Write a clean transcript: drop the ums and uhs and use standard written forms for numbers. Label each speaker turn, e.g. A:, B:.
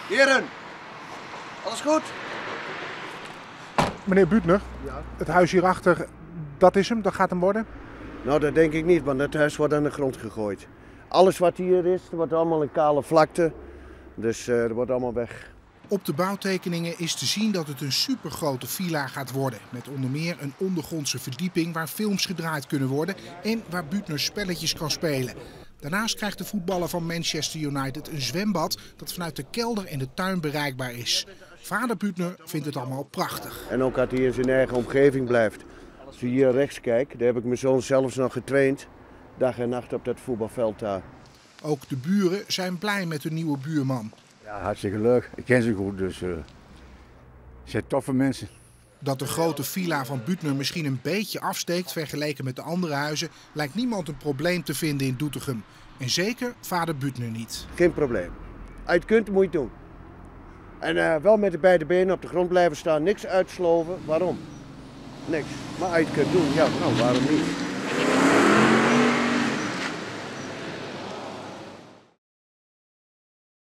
A: Heren, alles goed?
B: Meneer Büttner,
A: Ja.
B: het huis hierachter, dat is hem, dat gaat hem worden?
A: Nou, dat denk ik niet, want het huis wordt aan de grond gegooid. Alles wat hier is, wordt allemaal een kale vlakte. Dus dat wordt allemaal weg.
C: Op de bouwtekeningen is te zien dat het een supergrote villa gaat worden. Met onder meer een ondergrondse verdieping waar films gedraaid kunnen worden en waar Büttner spelletjes kan spelen. Daarnaast krijgt de voetballer van Manchester United een zwembad dat vanuit de kelder en de tuin bereikbaar is. Vader Büttner vindt het allemaal prachtig.
A: En ook dat hij in zijn eigen omgeving blijft. Als je hier rechts kijkt, daar heb ik mijn zoon zelfs nog getraind. Dag en nacht op dat voetbalveld daar.
C: Ook de buren zijn blij met hun nieuwe buurman.
D: Ja, hartstikke leuk. Ik ken ze goed, dus het zijn toffe mensen.
C: Dat de grote villa van Büttner misschien een beetje afsteekt vergeleken met de andere huizen, lijkt niemand een probleem te vinden in Doetinchem. En zeker vader Büttner niet.
A: Geen probleem. Als je het kunt, moet je het doen. En wel met de beide benen op de grond blijven staan, niks uitsloven. Waarom? Niks. Maar als je het kunt doen, ja, nou waarom niet?